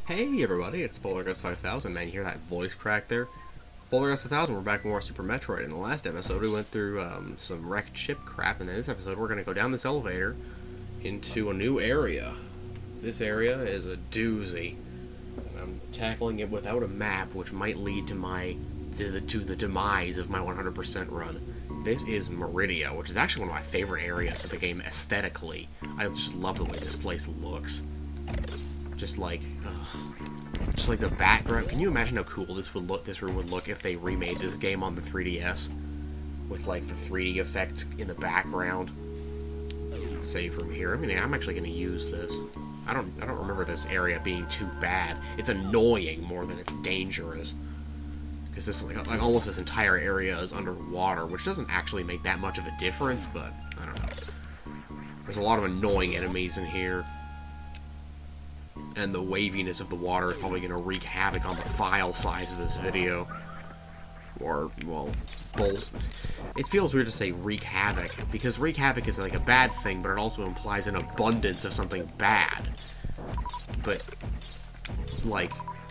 Hey everybody, it's Polargus 5000. Man, you hear that voice crack there? Polargus 5000, we're back with more Super Metroid. In the last episode, we went through some wrecked ship crap, and in this episode, we're going to go down this elevator into a new area. This area is a doozy. I'm tackling it without a map, which might lead to the demise of my 100% run. This is Maridia, which is actually one of my favorite areas of the game aesthetically. I just love the way this place looks. Just like the background. Can you imagine how cool this room would look if they remade this game on the 3DS with like the 3D effects in the background? Save from here. I mean, I'm actually going to use this. I don't remember this area being too bad. It's annoying more than it's dangerous, because this like almost this entire area is underwater, which doesn't actually make that much of a difference. But I don't know. There's a lot of annoying enemies in here. And the waviness of the water is probably going to wreak havoc on the file size of this video. Or, well, it feels weird to say wreak havoc, because wreak havoc is like a bad thing, but it also implies an abundance of something bad. But, like,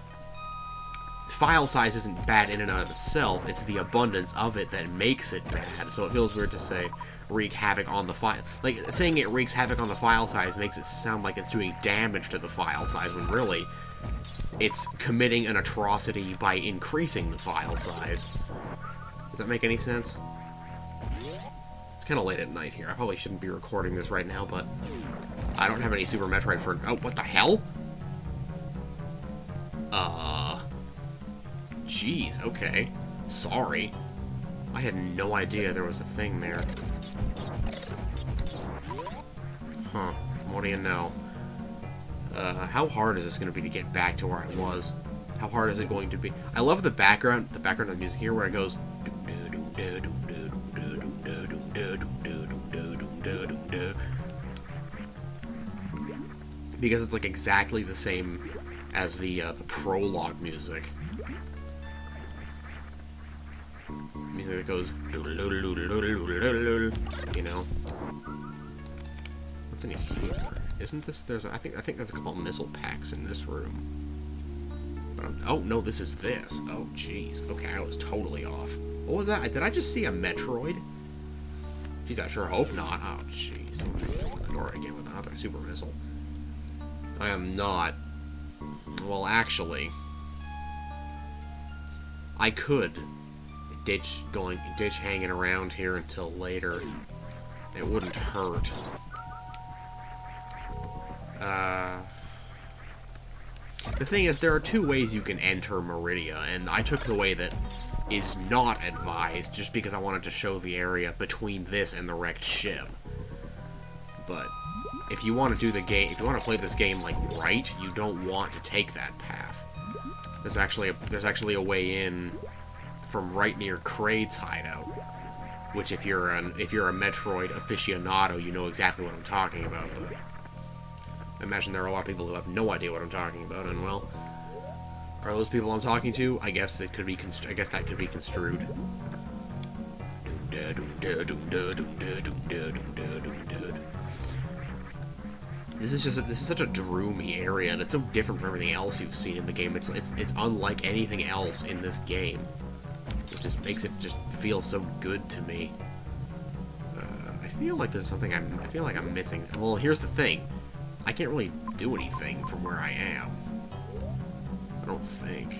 file size isn't bad in and of itself, it's the abundance of it that makes it bad. So it feels weird to say wreak havoc on the file. Like, saying it wreaks havoc on the file size makes it sound like it's doing damage to the file size, when really, it's committing an atrocity by increasing the file size. Does that make any sense? It's kind of late at night here. I probably shouldn't be recording this right now, but I don't have any Super Metroid for... Oh, what the hell? Jeez, okay. Sorry. I had no idea there was a thing there. Huh. What do you know? How hard is this going to be to get back to where I was? How hard is it going to be? I love the background of the music here where it goes... Because it's like exactly the same as the prologue music. Music that goes, you know. What's in here? Isn't this? There's. I think there's a couple of missile packs in this room. But oh no, this is this. Oh jeez. Okay, I was totally off. What was that? Did I just see a Metroid? Jeez, I sure hope not. Oh jeez. Open the door again with another super missile. I am not. Well, actually, I could ditch hanging around here until later. It wouldn't hurt. The thing is, there are two ways you can enter Maridia, and I took the way that is not advised, just because I wanted to show the area between this and the wrecked ship. But if you want to do the game, if you want to play this game like right, you don't want to take that path. There's actually a way in from right near Kraid's hideout, which if you're a Metroid aficionado, you know exactly what I'm talking about. But I imagine there are a lot of people who have no idea what I'm talking about, and well, are those people I'm talking to? I guess it could be. I guess that could be construed. This is such a droomy area, and it's so different from everything else you've seen in the game. It's unlike anything else in this game. It just makes it just feel so good to me. I feel like there's something I feel like I'm missing. Well, here's the thing. I can't really do anything from where I am. I don't think.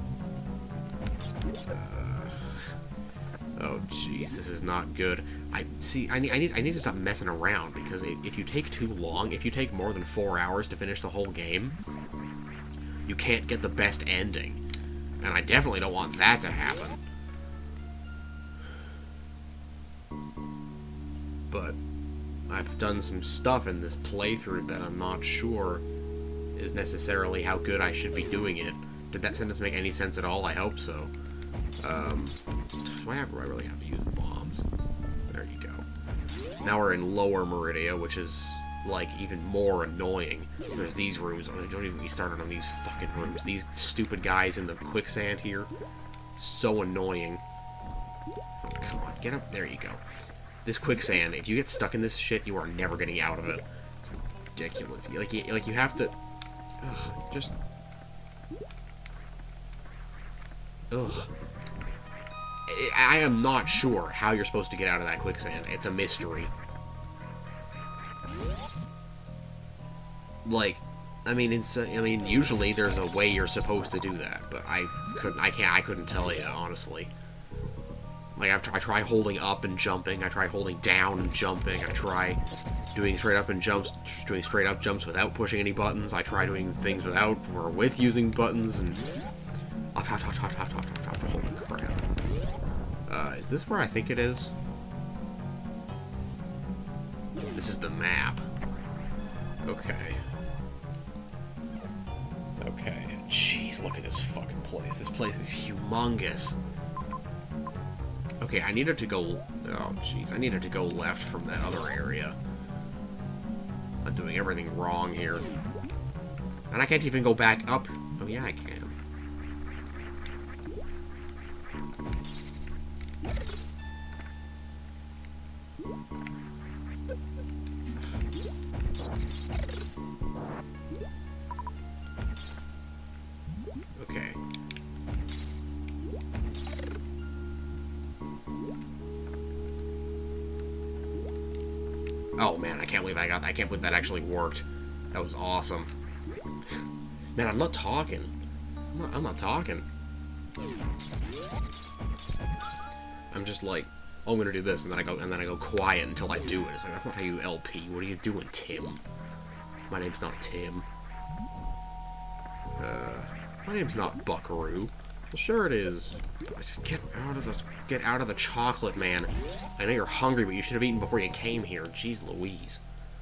Oh jeez, this is not good. I need to stop messing around, because if you take too long, if you take more than 4 hours to finish the whole game, you can't get the best ending. And I definitely don't want that to happen. But I've done some stuff in this playthrough that I'm not sure is necessarily how good I should be doing it. Did that sentence make any sense at all? I hope so. Why do I really have to use bombs? There you go. Now we're in Lower Maridia, which is, like, even more annoying. There's these rooms. Oh, don't even get me started on these fucking rooms. These stupid guys in the quicksand here. So annoying. Oh, come on. Get up. There you go. This quicksand, if you get stuck in this shit, you are never getting out of it. It's ridiculous. Like you have to... just Ugh. I am not sure how you're supposed to get out of that quicksand. It's a mystery. Like, I mean, usually there's a way you're supposed to do that, but I couldn't tell you, honestly. Like, I try holding up and jumping, I try holding down and jumping, I try doing straight up jumps without pushing any buttons, I try doing things without or with using buttons, and... Holy crap. Is this where I think it is? This is the map. Okay. Okay. Jeez, look at this fucking place. This place is humongous. Okay, I needed to go... Oh, jeez. I needed to go left from that other area. I'm doing everything wrong here. And I can't even go back up. Oh, yeah, I can. Okay. Oh man, I can't believe I can't believe that actually worked. That was awesome. Man, I'm not talking. I'm not talking. I'm just like, oh, I'm gonna do this, and then I go quiet until I do it. It's like, that's not how you LP. What are you doing, Tim? My name's not Tim. My name's not Buckaroo. Well, sure it is. Get out of the chocolate, man. I know you're hungry, but you should have eaten before you came here. Jeez Louise.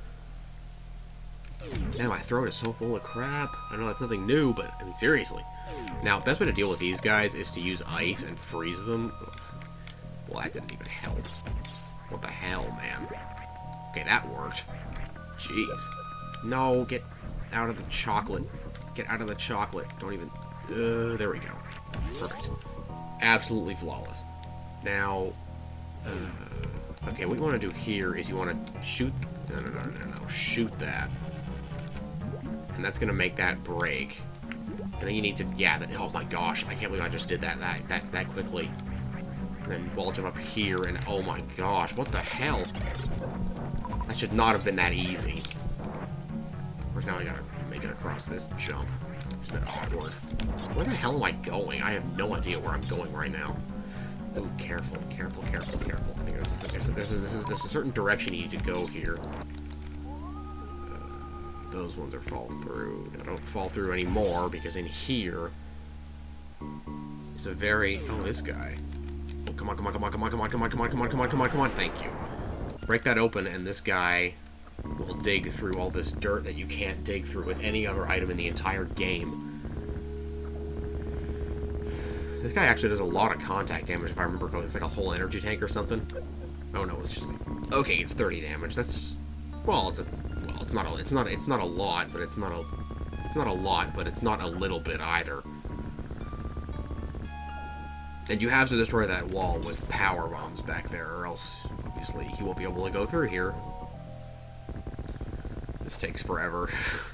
Man, my throat is so full of crap. I know that's nothing new, but, I mean, seriously. Now, best way to deal with these guys is to use ice and freeze them. Ugh. Well, that didn't even help. What the hell, man? Okay, that worked. Jeez. No, get out of the chocolate. Get out of the chocolate. Don't even... there we go. Perfect. Absolutely flawless. Now... okay, what you want to do here is you want to shoot... No. Shoot that. And that's going to make that break. And then you need to... Yeah, oh my gosh. I can't believe I just did that quickly. And then wall jump up here, and oh my gosh, what the hell? That should not have been that easy. Of course, now I gotta make it across this jump. It's a bit awkward. Where the hell am I going? I have no idea where I'm going right now. Ooh, careful. I think there's a certain direction you need to go here. Those ones are fall through. Now, don't fall through anymore, because in here is a very... Oh, this guy. Oh, come on, thank you. Break that open, and this guy will dig through all this dirt that you can't dig through with any other item in the entire game. This guy actually does a lot of contact damage, if I remember correctly. It's like a whole energy tank or something. Oh no, it's just like... Okay, it's 30 damage. That's... Well, it's not a lot, but it's not a lot, but it's not a little bit either. And you have to destroy that wall with power bombs back there, or else, obviously, he won't be able to go through here. This takes forever.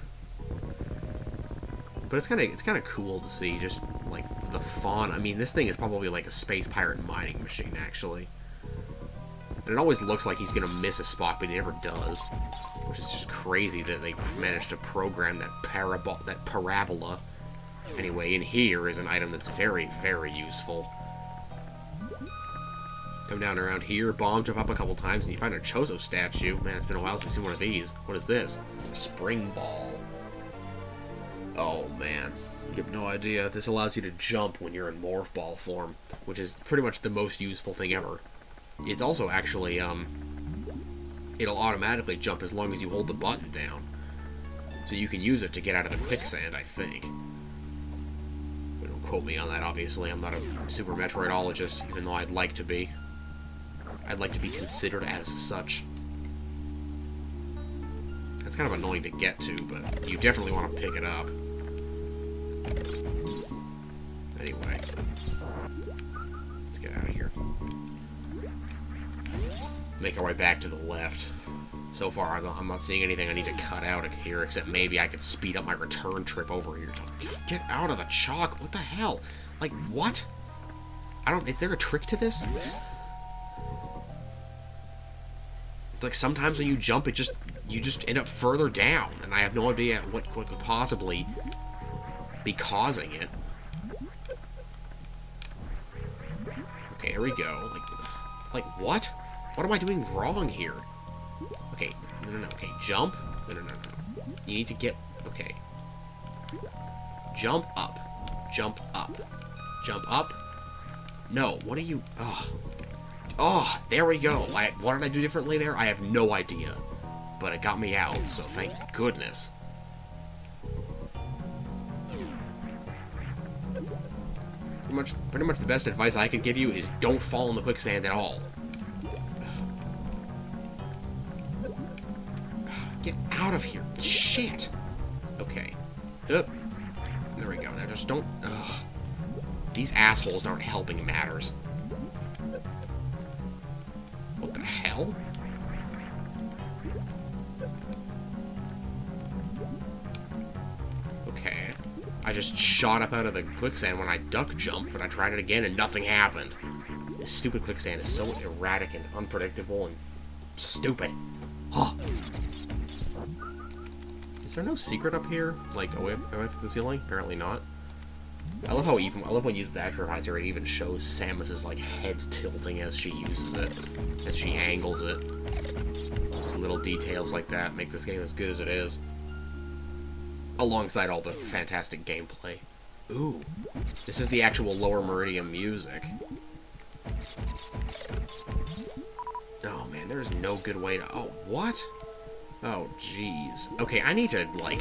But it's kind of cool to see, just, like, the fauna. I mean, this thing is probably like a space pirate mining machine, actually. And it always looks like he's gonna miss a spot, but he never does. Which is just crazy that they managed to program that parabola. Anyway, in here is an item that's very, very useful. Come down around here, bomb jump up a couple times, and you find a Chozo statue. Man, it's been a while since we've seen one of these. What is this? A spring ball. Oh, man. You have no idea. This allows you to jump when you're in morph ball form, which is pretty much the most useful thing ever. It's also actually, it'll automatically jump as long as you hold the button down. So you can use it to get out of the quicksand, I think. But don't quote me on that, obviously. I'm not a Super Metroidologist, even though I'd like to be. I'd like to be considered as such. That's kind of annoying to get to, but you definitely want to pick it up. Anyway. Let's get out of here. Make our way back to the left. So far, I'm not seeing anything I need to cut out of here, except maybe I could speed up my return trip over here. Get out of the chalk! What the hell? Like, what? I don't... Is there a trick to this? It's like, sometimes when you jump, you just end up further down, and I have no idea what could possibly be causing it. Okay, here we go. Like, what? What am I doing wrong here? Okay, no, okay, jump. No. You need to get, okay. Jump up. Jump up. Jump up. No, what are you, oh, there we go. What did I do differently there? I have no idea. But it got me out, so thank goodness. Pretty much the best advice I can give you is don't fall in the quicksand at all. Get out of here. Shit. Okay. There we go. Now just don't... These assholes aren't helping matters. What the hell? Okay. I just shot up out of the quicksand when I duck jumped, but I tried it again and nothing happened. This stupid quicksand is so erratic and unpredictable and stupid. Huh. Is there no secret up here? Like, away from the ceiling? Apparently not. I love when you use the actualizer, it even shows Samus's, like, head tilting as she uses it. As she angles it. Those little details like that make this game as good as it is. Alongside all the fantastic gameplay. Ooh. This is the actual Lower Maridia music. Oh, man, there's no good way to... Oh, what? Oh, jeez. Okay, I need to, like...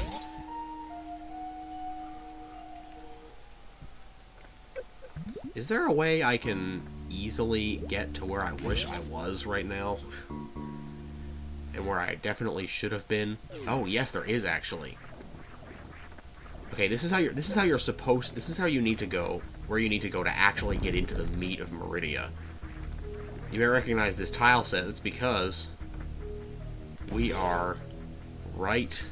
Is there a way I can easily get to where I wish I was right now? And where I definitely should have been? Oh, yes, there is, actually. Okay, this is how you need to go, where you need to go to actually get into the meat of Maridia. You may recognize this tile set. It's because we are right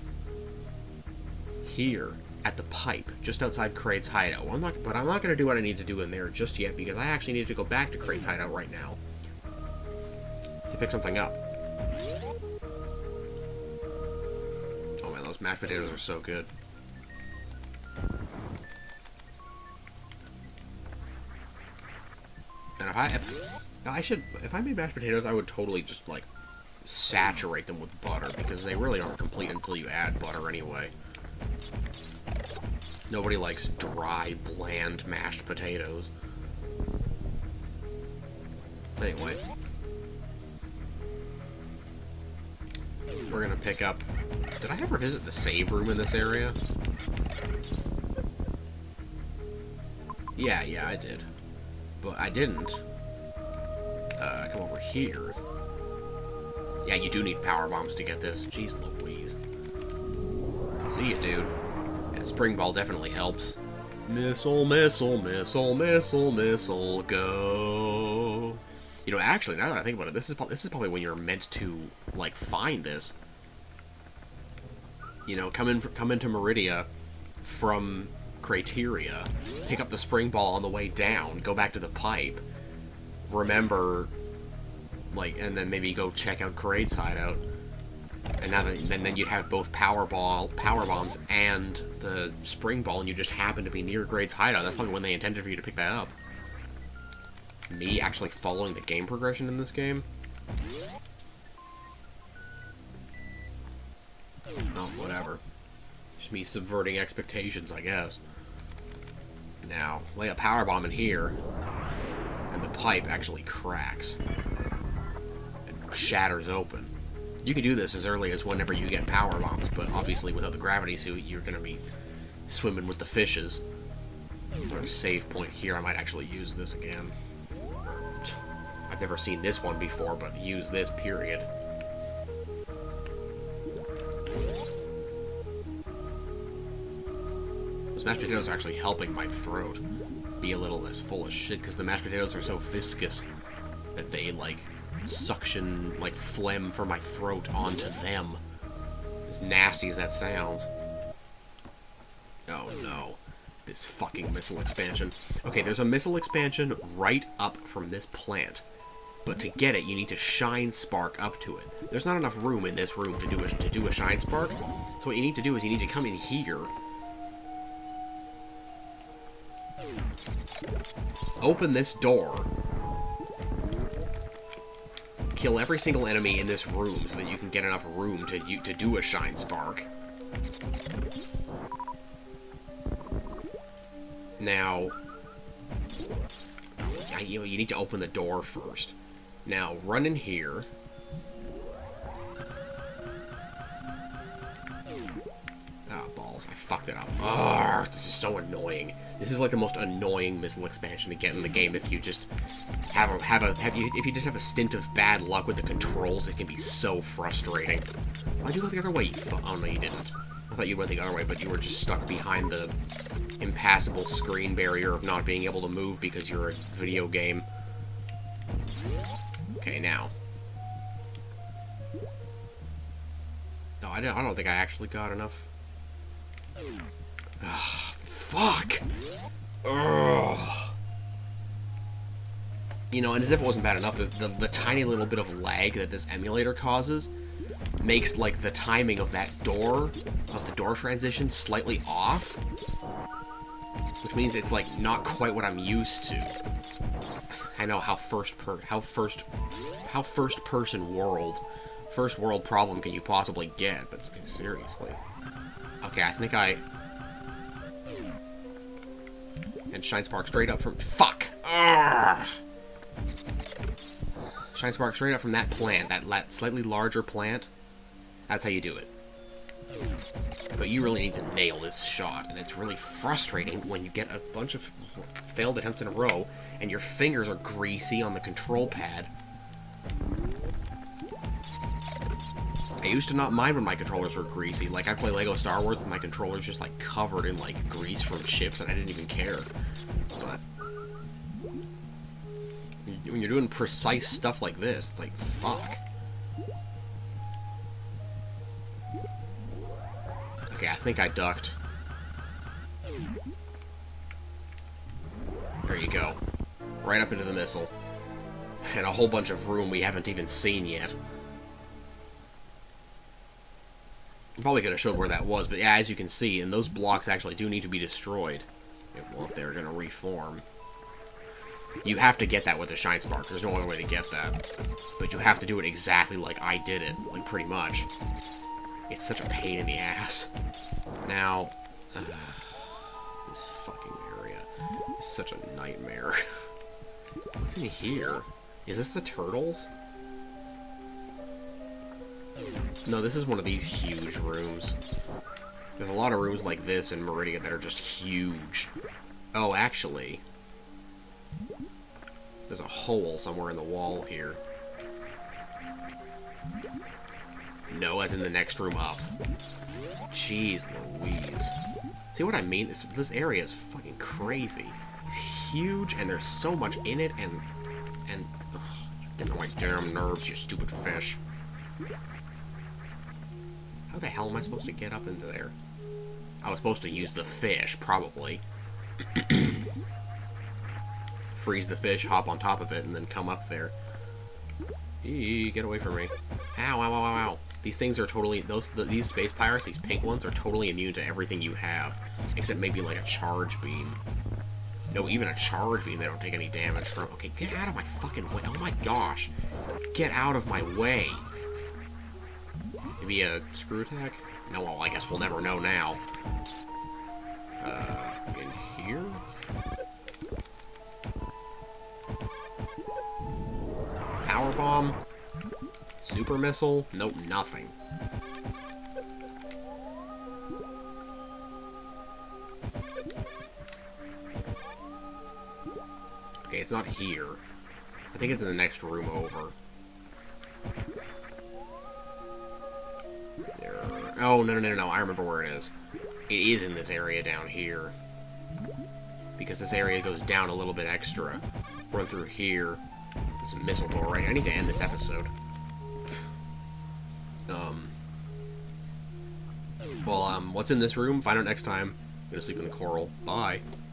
here at the pipe, just outside Kraid's hideout. But I'm not going to do what I need to do in there just yet, because I actually need to go back to Kraid's hideout right now to pick something up. Oh man, those mashed potatoes are so good. And if I made mashed potatoes, I would totally just, like, saturate them with butter, because they really aren't complete until you add butter anyway. Nobody likes dry, bland mashed potatoes. Anyway. We're gonna pick up... Did I ever visit the save room in this area? Yeah, I did. But I didn't. Come over here. Yeah, you do need power bombs to get this. Jeez Louise. See ya, dude. And Spring Ball definitely helps. Missile, missile, missile, missile, missile, go. You know, actually, now that I think about it, this is probably when you're meant to, like, find this. You know, come into Maridia from Criteria, pick up the Spring Ball on the way down, go back to the pipe, remember, like, and then maybe go check out Kraid's hideout, and then you'd have both power bombs and the Spring Ball, and you just happen to be near Kraid's hideout. That's probably when they intended for you to pick that up. Me actually following the game progression in this game? Oh, whatever. Just me subverting expectations, I guess. Now, lay a power bomb in here, and the pipe actually cracks and shatters open. You can do this as early as whenever you get power bombs, but obviously without the gravity suit, you're going to be swimming with the fishes. There's a save point here. I might actually use this again. I've never seen this one before, but use this, period. Those mashed potatoes are actually helping my throat be a little less full of shit, because the mashed potatoes are so viscous that they, like, suction, like, phlegm from my throat onto them. As nasty as that sounds. Oh no. This fucking missile expansion. Okay, there's a missile expansion right up from this plant. But to get it, you need to shine spark up to it. There's not enough room in this room to do a shine spark. So what you need to do is you need to come in here. Open this door. Kill every single enemy in this room so that you can get enough room to do a shine spark. Now, you need to open the door first. Now, run in here. Ah, balls. I fucked it up. Ugh, this is so annoying. This is like the most annoying missile expansion to get in the game if you just if you just have a stint of bad luck with the controls. It can be so frustrating. Why'd you go the other way? Oh, no, you didn't. I thought you went the other way, but you were just stuck behind the impassable screen barrier of not being able to move because you're a video game. Okay, now. No, I don't think I actually got enough. Ugh, fuck! Ugh. You know, and as if it wasn't bad enough, the tiny little bit of lag that this emulator causes makes, like, the timing of that door, of the door transition, slightly off. Which means it's, like, not quite what I'm used to. I know how first world problem can you possibly get, but seriously. Okay, I think and shine spark straight up from fuck. Ugh. Shine spark straight up from that plant, that slightly larger plant. That's how you do it. But you really need to nail this shot, and it's really frustrating when you get a bunch of failed attempts in a row, and your fingers are greasy on the control pad. I used to not mind when my controllers were greasy. Like, I play Lego Star Wars, and my controller's just, like, covered in, like, grease from chips, and I didn't even care. But when you're doing precise stuff like this, it's like, fuck. Okay, I think I ducked. There you go. Right up into the missile. And a whole bunch of room we haven't even seen yet. I probably could have showed where that was, but yeah, as you can see, and those blocks actually do need to be destroyed. Well, if they're going to reform. You have to get that with a shine spark. There's no other way to get that. But you have to do it exactly like I did it. Like, pretty much. It's such a pain in the ass. Now, this fucking area is such a nightmare. What's in here? Is this the turtles? No, this is one of these huge rooms. There's a lot of rooms like this in Maridia that are just huge. Oh, actually, there's a hole somewhere in the wall here. No, as in the next room up. Jeez Louise. See what I mean? This area is fucking crazy. It's huge, and there's so much in it, and ugh, you're getting on my damn nerves, you stupid fish. How the hell am I supposed to get up into there? I was supposed to use the fish, probably. Freeze the fish, hop on top of it, and then come up there. Eee, get away from me. Ow, ow, ow, ow, ow. These things are totally... These space pirates, these pink ones, are totally immune to everything you have. Except maybe like a charge beam. No, even a charge beam they don't take any damage from. Okay, get out of my fucking way. Oh my gosh. Get out of my way. Maybe a screw attack? No, well, I guess we'll never know now. In here? Power bomb? Super missile? Nope, nothing. Okay, it's not here. I think it's in the next room over. Oh, no, I remember where it is. It is in this area down here. Because this area goes down a little bit extra. Run through here, This missile door right here. I need to end this episode. Well, what's in this room? Find out next time. I'm gonna sleep in the coral. Bye.